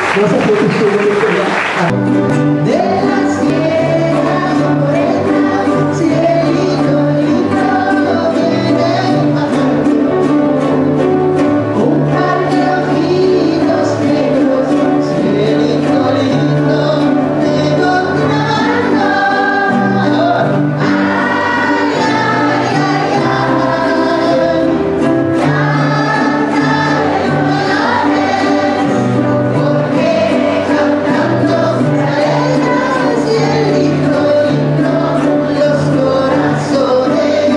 No se puede subir de las piedras morenas, cielito lindo viene bajando. Un par de ojitos negros, cielito lindo te encontrando. Ay, ay, ay, ay, porque cantando se alegran, cielito lindo, los corazones.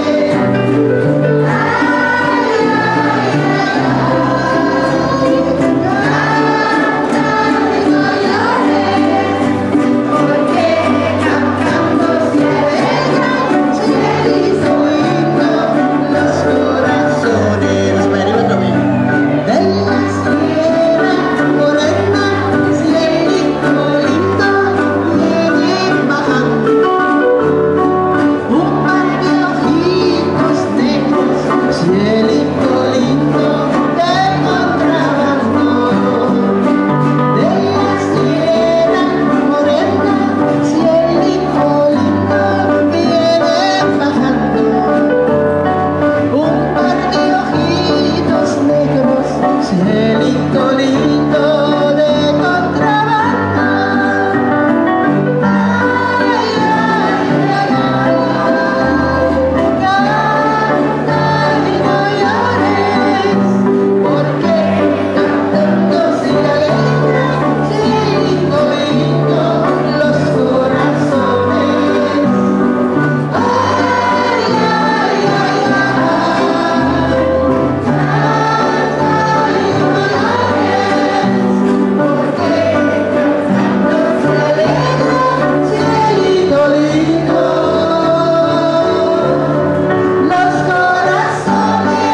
Porque cantando se alegran, cielito lindo, los corazones. Las mañanitas también. De las tierras morenas, cielito lindo, vienen bajando. Un par de ojitos negros, cielito lindo, de contrabando. De las tierras morenas, cielito lindo, vienen bajando. Un par de ojitos negros, cielito lindo, de contrabando. Ay, ay, ay, ay, canta y no llores, porque cantando se alegran, cielito lindo, los corazones. Ay, ay, ay, cielito lindo, los corazones.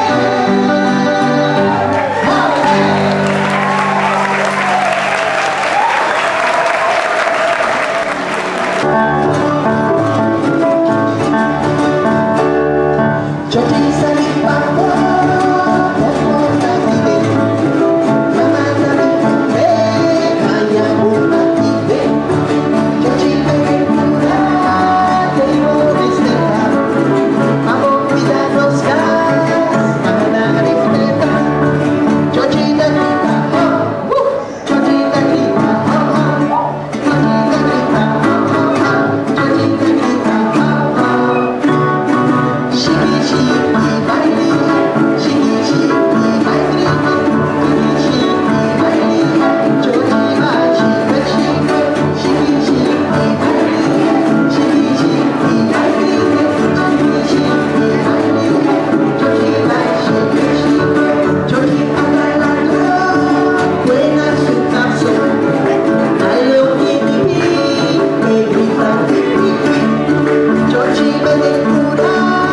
Chochisa mi papo, porta tide, mamana mi pape, kaya muna tide. Chochita que pura, que ibo desteta, amo cuidar los gas, amana respeta. Chochita grita, oh, chochita grita, oh, chochita grita, oh, chochita grita, oh. Shiki shiki baile, shiki shiki baile, shiki shiki baile, chochi bachi bashike, shiki shiki baile, shiki shiki baile, shiki shiki baile, chochi bachi bashike, chochi bailando, buena su canción, dale un pipi, que grita pipi, chochi baile pura.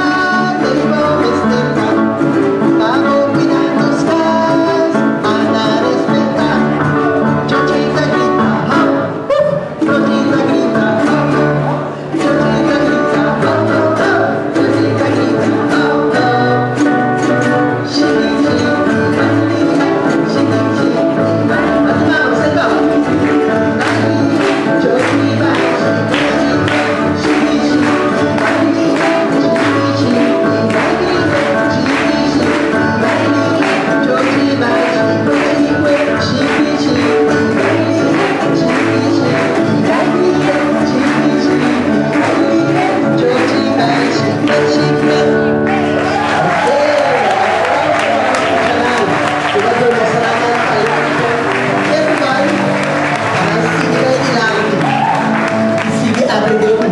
Vamos cuidando los gas, ana respetar. Chochita grita, chochita grita, chochita grita, chochita grita, shiki shiki baile, shiki shiki baile. Vamos, chochi bachi, shiki shiki baile, shiki shiki baile. Sige, aprender